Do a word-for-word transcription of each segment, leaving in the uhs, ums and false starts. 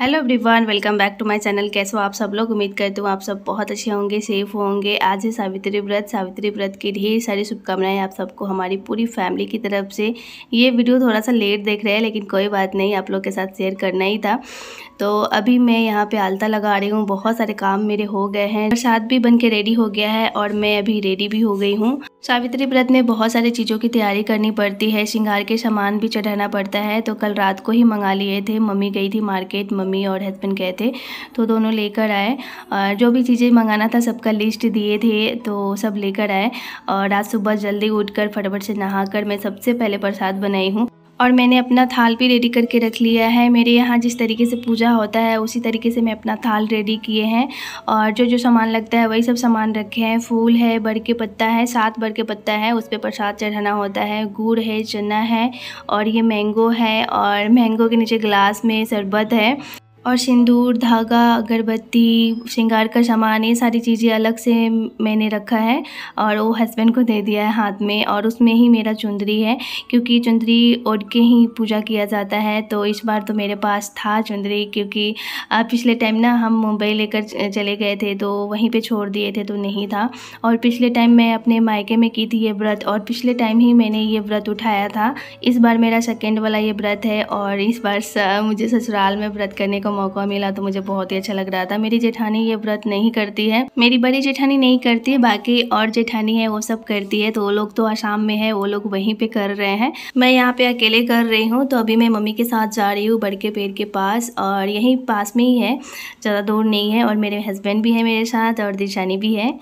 Hello everyone, welcome back to my channel. कैसे हो आप सब लोग? उम्मीद करती हूँ आप सब बहुत अच्छे होंगे, सेफ होंगे। आज है सावित्री व्रत। सावित्री व्रत की ढेर सारी शुभकामनाएं आप सबको हमारी पूरी फैमिली की तरफ से। ये वीडियो थोड़ा सा लेट देख रहे हैं, लेकिन कोई बात नहीं, आप लोग के साथ शेयर करना ही था। तो अभी मैं यहाँ पे आलता लगा रही हूँ। बहुत सारे काम मेरे हो गए हैं, प्रसाद भी बन के रेडी हो गया है और मैं अभी रेडी भी हो गई हूँ। सावित्री व्रत में बहुत सारी चीज़ों की तैयारी करनी पड़ती है, श्रृंगार के सामान भी चढ़ाना पड़ता है। तो कल रात को ही मंगा लिए थे, मम्मी गई थी मार्केट, मम्मी और हस्बैंड गए थे तो दोनों लेकर आए। जो भी चीज़ें मंगाना था सबका लिस्ट दिए थे तो सब लेकर आए। और आज सुबह जल्दी उठकर फटाफट से नहाकर मैं सबसे पहले प्रसाद बनाई हूँ। और मैंने अपना थाल भी रेडी करके रख लिया है। मेरे यहाँ जिस तरीके से पूजा होता है उसी तरीके से मैं अपना थाल रेडी किए हैं। और जो जो सामान लगता है वही सब सामान रखे हैं। फूल है, बर के पत्ता है, सात बर के पत्ता है, उस पर प्रसाद चढ़ाना होता है। गुड़ है, चना है और ये मैंगो है। और मैंगो के नीचे गिलास में शरबत है। और सिंदूर, धागा, अगरबत्ती, श्रृंगार का सामान, ये सारी चीज़ें अलग से मैंने रखा है और वो हस्बैंड को दे दिया है हाथ में। और उसमें ही मेरा चुंदरी है, क्योंकि चुंदरी ओढ़ के ही पूजा किया जाता है। तो इस बार तो मेरे पास था चुंदरी, क्योंकि पिछले टाइम ना हम मुंबई लेकर चले गए थे तो वहीं पे छोड़ दिए थे तो नहीं था। और पिछले टाइम मैं अपने मायके में की थी ये व्रत, और पिछले टाइम ही मैंने ये व्रत उठाया था। इस बार मेरा सेकेंड वाला ये व्रत है और इस बार मुझे ससुराल में व्रत करने को मौका मिला तो मुझे बहुत ही अच्छा लग रहा था। मेरी जेठानी ये व्रत नहीं करती है, मेरी बड़ी जेठानी नहीं करती है, बाकी और जेठानी है वो सब करती है। तो वो लोग तो आसाम में है, वो लोग वहीं पे कर रहे हैं। मैं यहाँ पे अकेले कर रही हूँ। तो अभी मैं मम्मी के साथ जा रही हूँ बड़ के पेड़ के पास, और यहीं पास में ही है, ज़्यादा दूर नहीं है। और मेरे हस्बैंड भी है मेरे साथ और जेठानी भी है।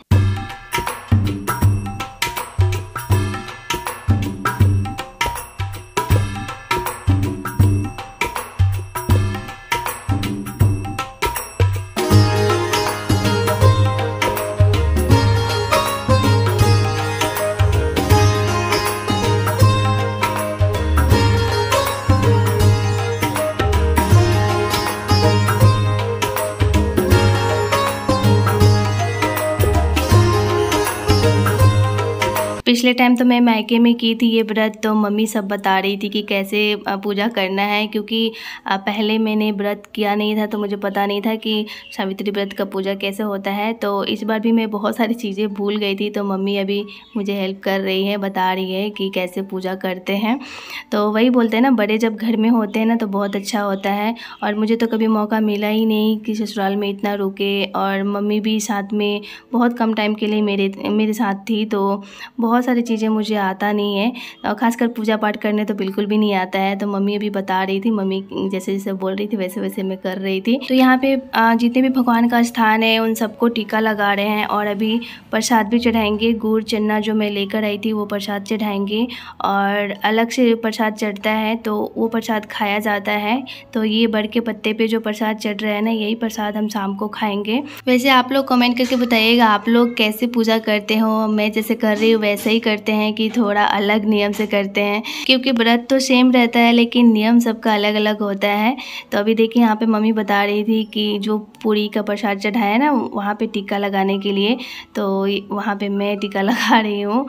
पिछले टाइम तो मैं मायके में की थी ये व्रत, तो मम्मी सब बता रही थी कि कैसे पूजा करना है, क्योंकि पहले मैंने व्रत किया नहीं था तो मुझे पता नहीं था कि सावित्री व्रत का पूजा कैसे होता है। तो इस बार भी मैं बहुत सारी चीज़ें भूल गई थी, तो मम्मी अभी मुझे हेल्प कर रही है, बता रही है कि कैसे पूजा करते हैं। तो वही बोलते हैं ना, बड़े जब घर में होते हैं ना तो बहुत अच्छा होता है। और मुझे तो कभी मौका मिला ही नहीं कि ससुराल में इतना रुके, और मम्मी भी साथ में बहुत कम टाइम के लिए मेरे मेरे साथ थी। तो बहुत सारी चीज़ें मुझे आता नहीं है, और ख़ासकर पूजा पाठ करने तो बिल्कुल भी नहीं आता है। तो मम्मी अभी बता रही थी, मम्मी जैसे जैसे बोल रही थी वैसे वैसे मैं कर रही थी। तो यहाँ पे जितने भी भगवान का स्थान है उन सबको टीका लगा रहे हैं। और अभी प्रसाद भी चढ़ाएंगे। गुड़ चना जो मैं लेकर आई थी वो प्रसाद चढ़ाएंगे, और अलग से प्रसाद चढ़ता है तो वो प्रसाद खाया जाता है। तो ये बड़ के पत्ते पे जो प्रसाद चढ़ रहा है ना, यही प्रसाद हम शाम को खाएंगे। वैसे आप लोग कमेंट करके बताइएगा आप लोग कैसे पूजा करते हो। मैं जैसे कर रही हूँ वैसे ही करते हैं कि थोड़ा अलग नियम से करते हैं, क्योंकि व्रत तो सेम रहता है लेकिन नियम सबका अलग अलग होता है। तो अभी देखिए यहाँ पे मम्मी बता रही थी कि जो पूरी का प्रसाद चढ़ाया ना वहाँ पे टीका लगाने के लिए, तो वहाँ पे मैं टीका लगा रही हूँ।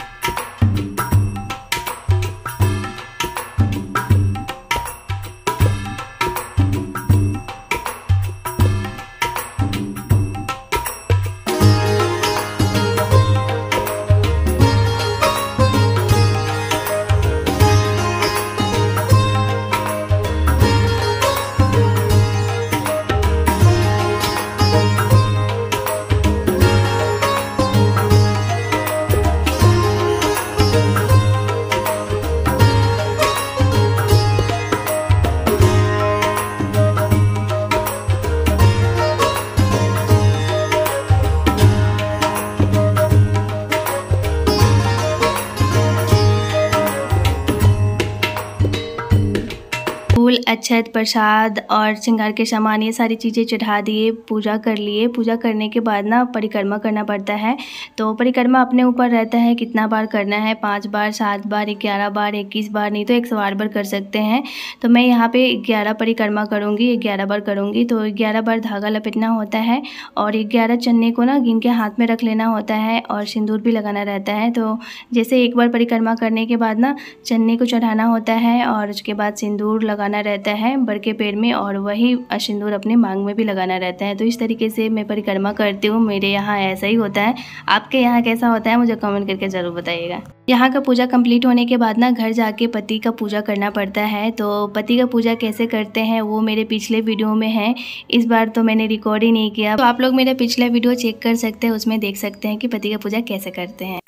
फूल, अक्षत, प्रसाद और श्रृंगार के सामान ये सारी चीज़ें चढ़ा दिए, पूजा कर लिए। पूजा करने के बाद ना परिक्रमा करना पड़ता है। तो परिक्रमा अपने ऊपर रहता है कितना बार करना है, पाँच बार, सात बार, ग्यारह बार, इक्कीस बार, नहीं तो एक सौ आठ बार कर सकते हैं। तो मैं यहाँ पे ग्यारह परिक्रमा करूँगी, ग्यारह बार करूँगी। तो ग्यारह बार धागा लपेटना होता है और ग्यारह चन्ने को ना गिन के हाथ में रख लेना होता है और सिंदूर भी लगाना रहता है। तो जैसे एक बार परिक्रमा करने के बाद ना चन्ने को चढ़ाना होता है और उसके बाद सिंदूर लगाना रहता रहता है बड़के पैर में और वही सिंदूर अपने मांग में भी लगाना रहता है। तो इस तरीके से मैं परिक्रमा करती हूँ। मेरे यहाँ ऐसा ही होता है। आपके यहाँ कैसा होता है मुझे कमेंट करके ज़रूर बताइएगा। यहाँ का पूजा कंप्लीट होने के बाद ना घर जाके पति का पूजा करना पड़ता है। तो पति का पूजा कैसे करते हैं वो मेरे पिछले वीडियो में है, इस बार तो मैंने रिकॉर्ड ही नहीं किया। तो आप लोग मेरा पिछला वीडियो चेक कर सकते हैं, उसमें देख सकते हैं कि पति का पूजा कैसे करते हैं।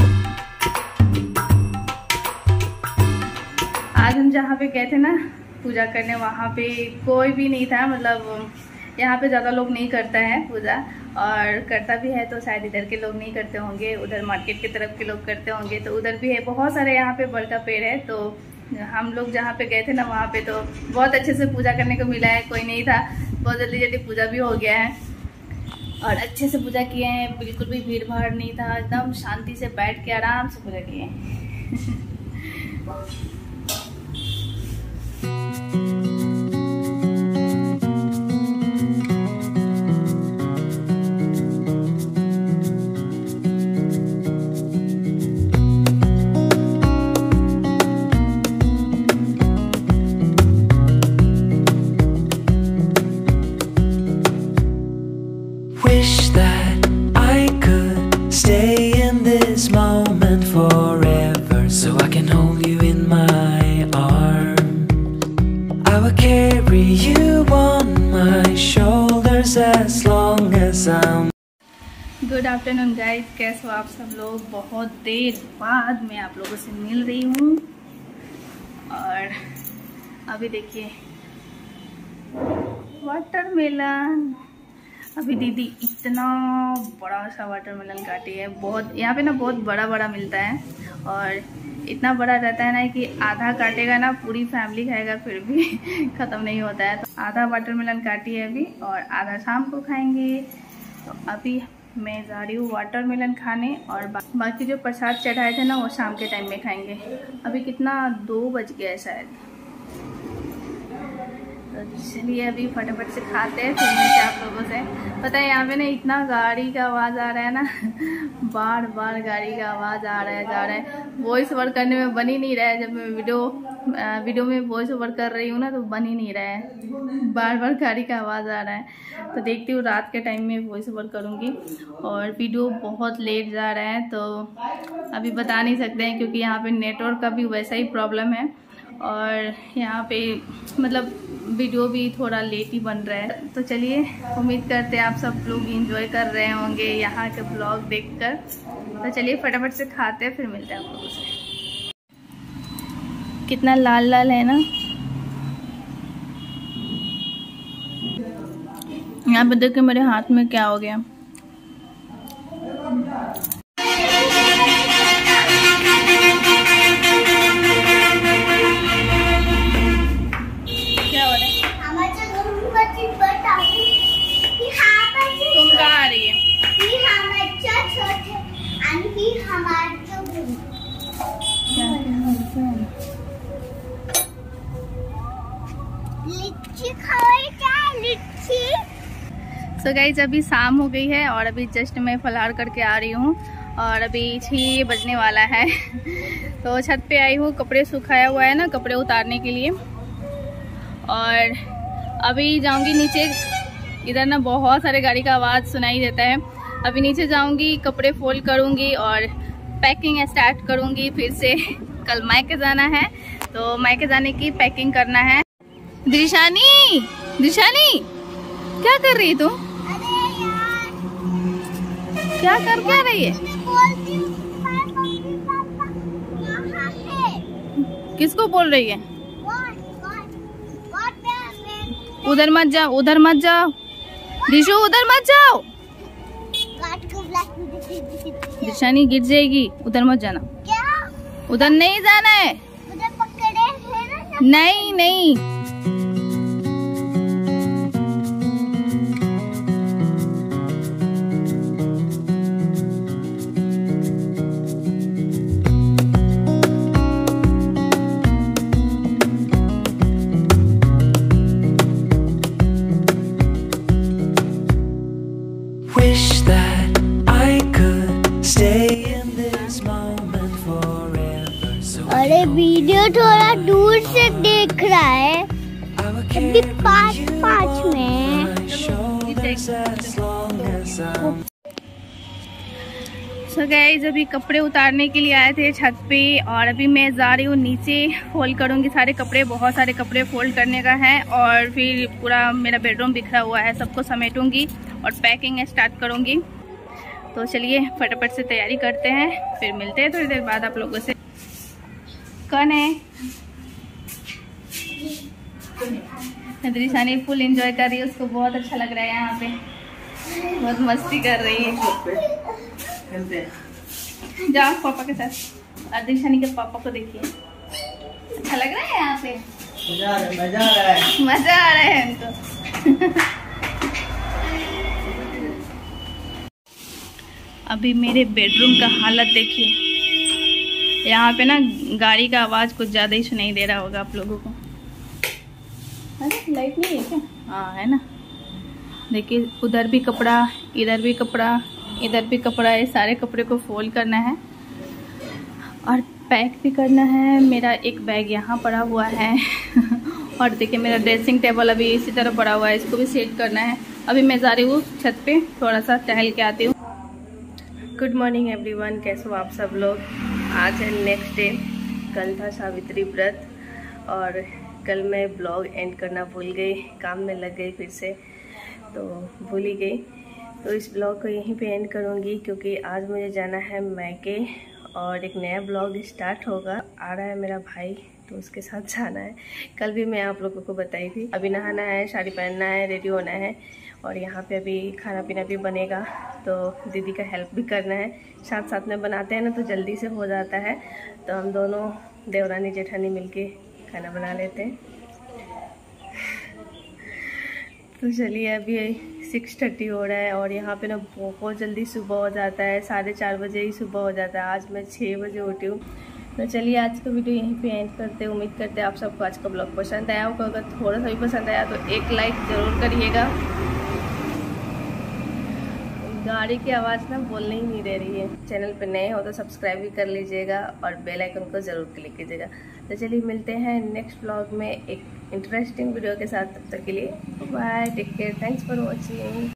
आज हम जहाँ पे गए थे ना पूजा करने, वहाँ पे कोई भी नहीं था। मतलब यहाँ पे ज़्यादा लोग नहीं करता है पूजा, और करता भी है तो शायद इधर के लोग नहीं करते होंगे, उधर मार्केट की तरफ के लोग करते होंगे। तो उधर भी है, बहुत सारे यहाँ पे बड़का पेड़ है। तो हम लोग जहाँ पे गए थे ना वहाँ पे तो बहुत अच्छे से पूजा करने को मिला है, कोई नहीं था। बहुत जल्दी जल्दी पूजा भी हो गया है और अच्छे से पूजा किए हैं। बिल्कुल भी भीड़ भाड़ नहीं था, एकदम शांति से बैठ के आराम से पूजा किए हैं। Wish that I could stay in this moment forever, so I can hold you in my arms. I will carry you on my shoulders as long as I'm. Good afternoon guys, कैसे हो आप सब लोग। बहुत देर बाद मैं आप लोगों से मिल रही हूँ। और अभी देखिए वाटरमेलन, अभी दीदी इतना बड़ा सा वाटरमेलन काटी है। बहुत यहाँ पे ना बहुत बड़ा बड़ा मिलता है और इतना बड़ा रहता है ना कि आधा काटेगा ना पूरी फैमिली खाएगा फिर भी ख़त्म नहीं होता है। तो आधा वाटरमेलन काटी है अभी और आधा शाम को खाएंगे। तो अभी मैं जा रही हूँ वाटरमेलन खाने और बा, बाकी जो प्रसाद चढ़ाए थे ना वो शाम के टाइम में खाएंगे। अभी कितना दो बज गया है शायद। तो चलिए अभी फटाफट से खाते हैं, फिर मिलते हैं आप लोगों से। पता है यहाँ पे ना इतना गाड़ी का आवाज़ आ रहा है ना, बार बार गाड़ी का आवाज़ आ रहा है जा रहा है। वॉइस ओवर करने में बन ही नहीं रहा है। जब मैं वीडियो वीडियो में वॉइस ओवर कर रही हूँ ना तो बन ही नहीं रहा है, बार बार गाड़ी का आवाज़ आ रहा है। तो देखती हूँ रात के टाइम में वॉइस ओवर करूँगी। और वीडियो बहुत लेट जा रहा है तो अभी बता नहीं सकते हैं, क्योंकि यहाँ पे नेटवर्क का भी वैसा ही प्रॉब्लम है और यहाँ पे मतलब वीडियो भी थोड़ा लेट ही बन रहा है। तो चलिए उम्मीद करते हैं आप सब लोग एंजॉय कर रहे होंगे यहाँ के ब्लॉग देखकर। तो चलिए फटाफट से खाते हैं, फिर मिलते हैं आप लोगों से। कितना लाल लाल है ना। यहाँ पे देखिए मेरे हाथ में क्या हो गया। सो गाइज अभी शाम हो गई है और अभी जस्ट मैं फलाहार करके आ रही हूँ और अभी छः बजने वाला है। तो छत पे आई हूँ, कपड़े सुखाया हुआ है ना, कपड़े उतारने के लिए। और अभी जाऊँगी नीचे। इधर ना बहुत सारे गाड़ी का आवाज़ सुनाई देता है। अभी नीचे जाऊँगी, कपड़े फोल्ड करूँगी और पैकिंग स्टार्ट करूँगी फिर से। कल मायके जाना है तो मायके जाने की पैकिंग करना है। दिशानी दिशानी क्या कर रही है तुम? क्या कर क्या रही है? किसको बोल रही है? उधर मत जाओ, उधर मत जाओ दिशु, उधर मत जाओ। दिशानी गिर जाएगी, उधर मत जाना। उधर नहीं जाना है। नहीं नहीं Wish that I could stay in this moment forever. So अरे वीडियो थोड़ा दूर से देख रहा है। I will अभी पाँच पाँच में सो गाइस अभी कपड़े उतारने के लिए आए थे छत पे और अभी मैं जा रही हूँ नीचे। फोल्ड करूँगी सारे कपड़े, बहुत सारे कपड़े फोल्ड करने का है और फिर पूरा मेरा बेडरूम बिखरा हुआ है, सबको समेटूंगी और पैकिंग स्टार्ट करूँगी। तो चलिए फटाफट से तैयारी करते हैं, फिर मिलते हैं थोड़ी देर बाद आप लोगों से। कौन है? दृशानी फुल एंजॉय कर रही है, उसको बहुत अच्छा लग रहा है यहाँ पे, बहुत मस्ती कर रही है। जाओ पापा के साथ, और दृशानी के पापा को देखिए, अच्छा लग रहा है यहाँ पे, मजा आ रहा है, मजा आ रहा है हमको। अभी मेरे बेडरूम का हालत देखिए, यहाँ पे ना गाड़ी का आवाज कुछ ज्यादा ही सुनाई दे रहा होगा आप लोगों को। अरे लाइट नहीं है क्या? हाँ है ना। देखिए उधर भी कपड़ा, इधर भी कपड़ा, इधर भी कपड़ा है, सारे कपड़े को फोल्ड करना है और पैक भी करना है। मेरा एक बैग यहाँ पड़ा हुआ है और देखिए मेरा ड्रेसिंग टेबल अभी इसी तरह पड़ा हुआ है, इसको भी सेट करना है। अभी मैं जा रही हूँ छत पे, थोड़ा सा टहल के आती हूँ। गुड मॉर्निंग एवरीवन, कैसे हो आप सब लोग। आज है नेक्स्ट डे, कल था सावित्री व्रत और कल मैं ब्लॉग एंड करना भूल गई, काम में लग गई फिर से, तो भूल ही गई। तो इस ब्लॉग को यहीं पे एंड करूँगी क्योंकि आज मुझे जाना है मैके और एक नया ब्लॉग स्टार्ट होगा। आ रहा है मेरा भाई, तो उसके साथ जाना है। कल भी मैं आप लोगों को बताई थी। अभी नहाना है, साड़ी पहनना है, रेडी होना है और यहाँ पे अभी खाना पीना भी बनेगा, तो दीदी का हेल्प भी करना है। साथ साथ में बनाते हैं ना तो जल्दी से हो जाता है, तो हम दोनों देवरानी जेठानी मिलके खाना बना लेते हैं। तो चलिए अभी सिक्स थर्टी हो रहा है और यहाँ पे ना बहुत जल्दी सुबह हो जाता है, साढ़े चार बजे ही सुबह हो जाता है। आज मैं छः बजे उठी हूँ। तो चलिए आज का वीडियो यहीं पे एंड करते हैं। उम्मीद करते हैं आप सबको आज का ब्लॉग पसंद आया होगा। अगर थोड़ा सा भी पसंद आया तो एक लाइक ज़रूर करिएगा। गाड़ी की आवाज़ ना बोलने ही नहीं दे रही है। चैनल पे नए हो तो सब्सक्राइब भी कर लीजिएगा और बेल आइकन को ज़रूर क्लिक कीजिएगा। तो चलिए मिलते हैं नेक्स्ट ब्लॉग में एक इंटरेस्टिंग वीडियो के साथ। तब तक के लिए bye, take care, thanks for watching.